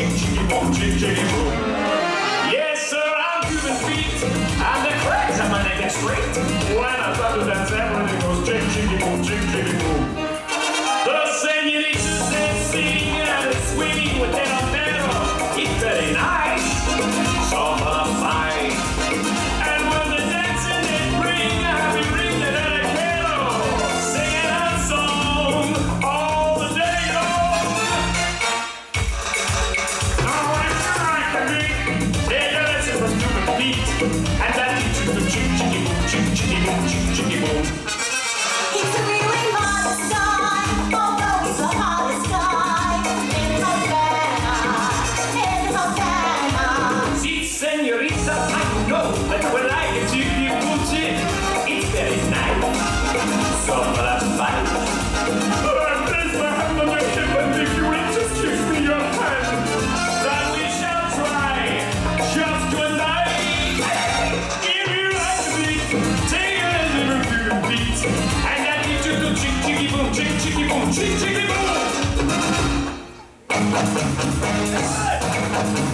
chick, chicky boom, chick, chicky boom. Yes, sir, I'm Cuban feet, and the cracks on my neck are straight. When I start to dance, everything goes chick, chicky boom, chick, chicky boom. The senoritas, they sing and they swing with their umbrella. It's very nice, so fine. And when they're dancing, they bring a happy ring that I can singing a song all the day long. Now if you like the beat, take a lesson from Cuban Pete, and that teaches the chick, chicky boom, chick, chicky boom, chick, chicky boom. It's a really modest guy, although he's the hottest guy in Havana. See, senorita, I know that when I get to you, it's very nice. So that's fine. Place my hand on your hip, and if you will just give me your hand, then we shall try just tonight. If you like the beat, take a little Cuban beat, and that gives you the chick, chicky boom, chick, chicky boom, chick, chicky boom.